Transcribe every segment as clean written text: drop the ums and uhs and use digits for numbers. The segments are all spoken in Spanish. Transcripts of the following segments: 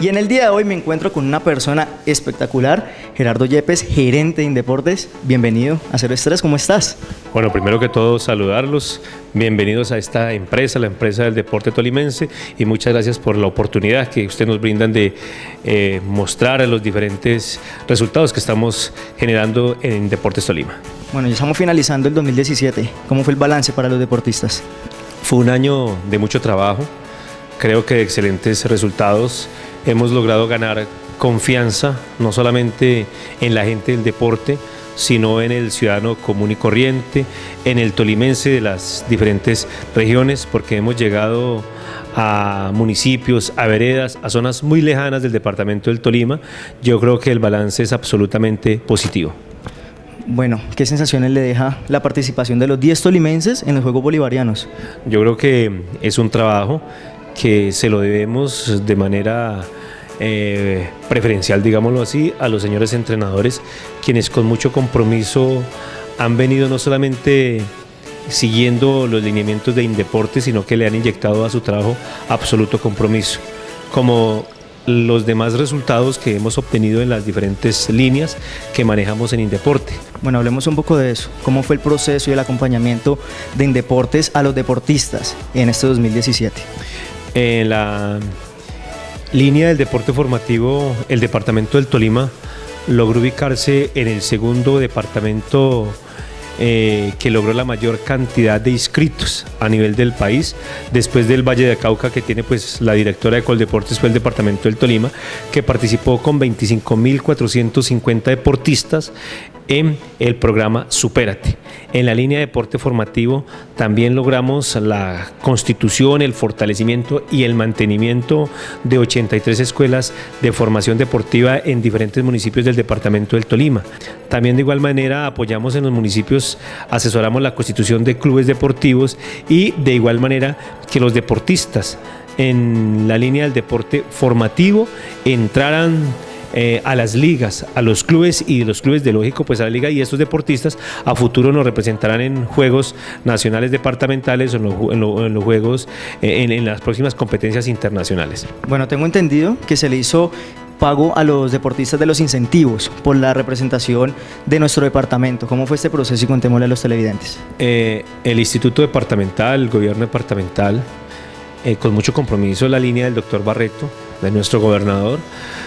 Y en el día de hoy me encuentro con una persona espectacular, Gerardo Yepes, gerente de Indeportes. Bienvenido a Cero Estrés, ¿cómo estás? Bueno, primero que todo saludarlos, bienvenidos a esta empresa, la empresa del deporte tolimense, y muchas gracias por la oportunidad que ustedes nos brindan de mostrar los diferentes resultados que estamos generando en Deportes Tolima. Bueno, ya estamos finalizando el 2017. ¿Cómo fue el balance para los deportistas? Fue un año de mucho trabajo, creo que de excelentes resultados. Hemos logrado ganar confianza, no solamente en la gente del deporte, sino en el ciudadano común y corriente, en el tolimense de las diferentes regiones, porque hemos llegado a municipios, a veredas, a zonas muy lejanas del departamento del Tolima. Yo creo que el balance es absolutamente positivo. Bueno, ¿qué sensaciones le deja la participación de los 10 tolimenses en los Juegos Bolivarianos? Yo creo que es un trabajo que se lo debemos de manera preferencial, digámoslo así, a los señores entrenadores, quienes con mucho compromiso han venido no solamente siguiendo los lineamientos de Indeportes, sino que le han inyectado a su trabajo absoluto compromiso, como los demás resultados que hemos obtenido en las diferentes líneas que manejamos en Indeporte. Bueno, hablemos un poco de eso. ¿Cómo fue el proceso y el acompañamiento de Indeportes a los deportistas en este 2017? En la línea del deporte formativo, el departamento del Tolima logró ubicarse en el segundo departamento que logró la mayor cantidad de inscritos a nivel del país, después del Valle de Cauca, que tiene pues la directora de Coldeportes, fue el departamento del Tolima, que participó con 25.450 deportistas en el programa Supérate. En la línea de deporte formativo también logramos la constitución, el fortalecimiento y el mantenimiento de 83 escuelas de formación deportiva en diferentes municipios del departamento del Tolima. También de igual manera apoyamos en los municipios, asesoramos la constitución de clubes deportivos, y de igual manera que los deportistas en la línea del deporte formativo entraran a las ligas, a los clubes, y los clubes de lógico pues a la liga, y estos deportistas a futuro nos representarán en juegos nacionales departamentales o en los juegos, en las próximas competencias internacionales. Bueno, tengo entendido que se le hizo pago a los deportistas de los incentivos por la representación de nuestro departamento. ¿Cómo fue este proceso? Y contémosle a los televidentes. El Instituto Departamental, el gobierno departamental, con mucho compromiso, la línea del doctor Barreto, de nuestro gobernador,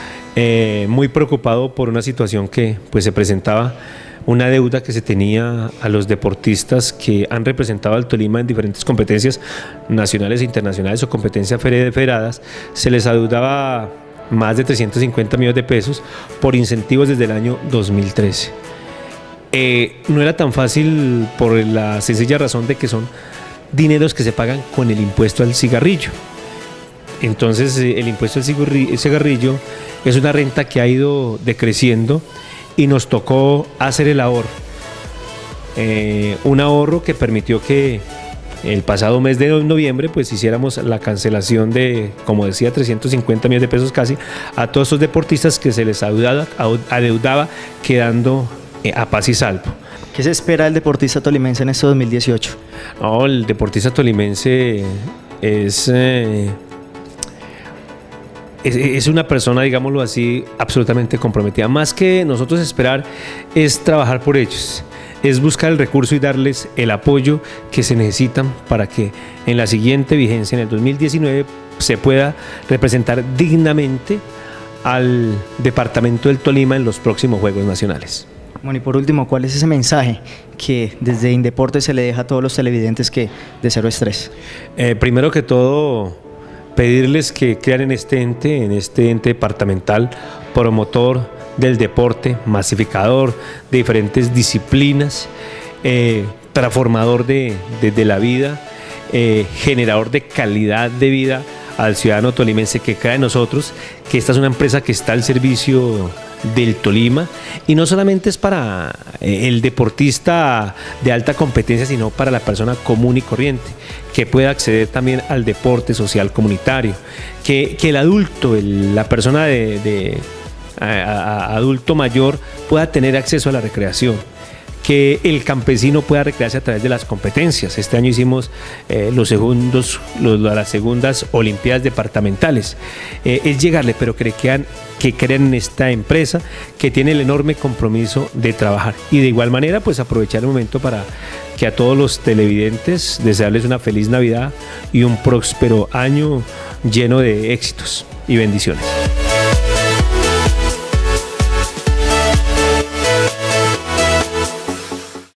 muy preocupado por una situación que pues se presentaba, una deuda que se tenía a los deportistas que han representado al Tolima en diferentes competencias nacionales e internacionales o competencias federadas. Se les adeudaba más de 350 millones de pesos por incentivos desde el año 2013. No era tan fácil por la sencilla razón de que son dineros que se pagan con el impuesto al cigarrillo. Entonces el impuesto al cigarrillo es una renta que ha ido decreciendo, y nos tocó hacer el ahorro, un ahorro que permitió que el pasado mes de noviembre pues hiciéramos la cancelación de, como decía, 350 millones de pesos casi a todos estos deportistas que se les adeudaba, quedando a paz y salvo. ¿Qué se espera del deportista tolimense en este 2018? No, el deportista tolimense es una persona, digámoslo así, absolutamente comprometida. Más que nosotros esperar, es trabajar por ellos, es buscar el recurso y darles el apoyo que se necesitan para que en la siguiente vigencia, en el 2019, se pueda representar dignamente al departamento del Tolima en los próximos Juegos Nacionales. Bueno, y por último, ¿cuál es ese mensaje que desde Indeportes se le deja a todos los televidentes de Cero Estrés? Primero que todo, pedirles que crean en este ente departamental, promotor del deporte, masificador de diferentes disciplinas, transformador de la vida, generador de calidad de vida al ciudadano tolimense, que crea en nosotros, que esta es una empresa que está al servicio del Tolima, y no solamente es para el deportista de alta competencia, sino para la persona común y corriente, que pueda acceder también al deporte social comunitario, que el adulto, la persona adulto mayor pueda tener acceso a la recreación, que el campesino pueda recrearse a través de las competencias. Este año hicimos las segundas Olimpiadas departamentales. Es llegarle, pero que crean en esta empresa que tiene el enorme compromiso de trabajar. Y de igual manera, pues aprovechar el momento para que a todos los televidentes desearles una feliz Navidad y un próspero año lleno de éxitos y bendiciones.